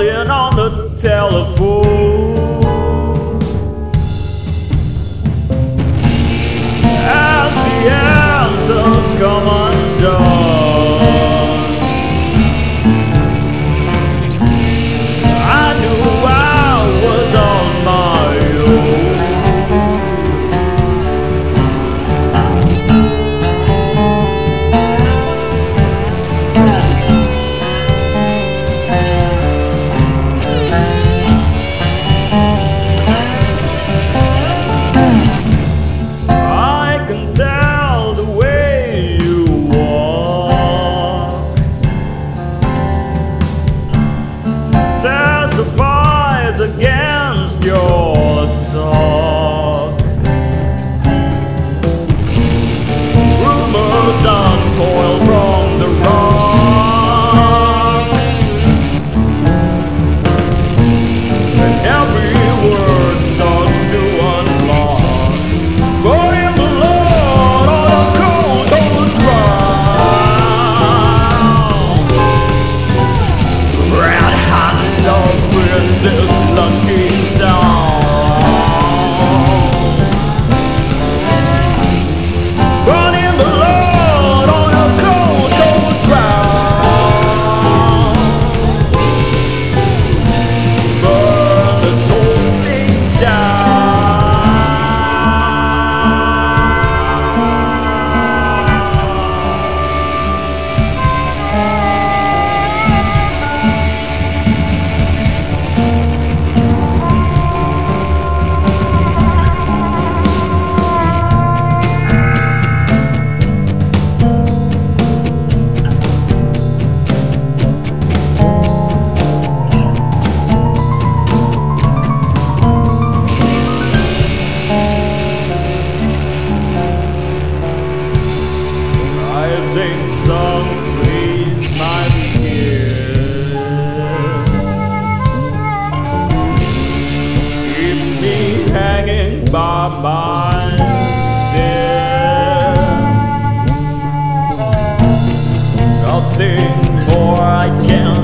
calling on the telephone. As the answers come undone, I knew I was on my own. Against your talk, rumors uncoil from the rock, and every word starts to unlock. But in the Lord on the cold old ground, red hot love in this lucky town. Running the Lord on a cold, cold ground. Burn this whole thing down. Rising sun rays my skin, keeps me hanging by my sin. Nothing more I can